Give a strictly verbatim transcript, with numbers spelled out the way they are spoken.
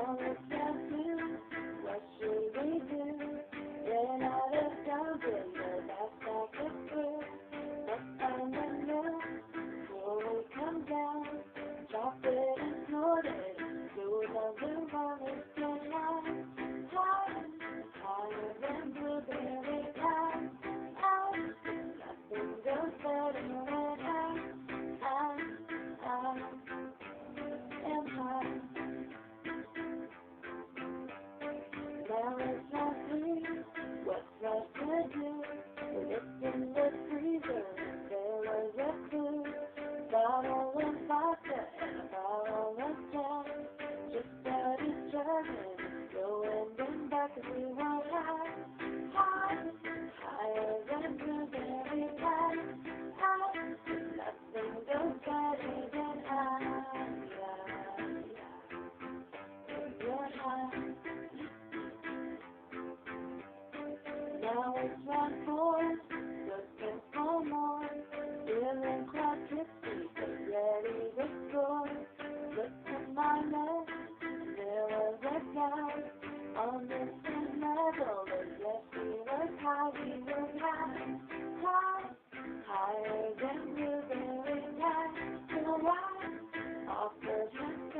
Now it's down to what should we do? Ran out of gums in the backpack of fruit. Let's find the milk before we come down. Chop it and snort it. Do another one and get high. High, higher than blueberry pie. Out, nothing goes better when I, I, I am high. Now it's not free, what's left to do? When it's in the freezer, there was a clue. Bottle of vodka and a bottle of Jack. Just started chugging, going them back as we were high. High, higher than blueberry pie. High, nothing goes better than I. You're high. Now it's round four, looking for more. Feeling quite tipsy, but ready to score. Looked at my neck, there was a guy on this level. But yes, he was high, he was high, high, higher than blueberry pie. So I offered him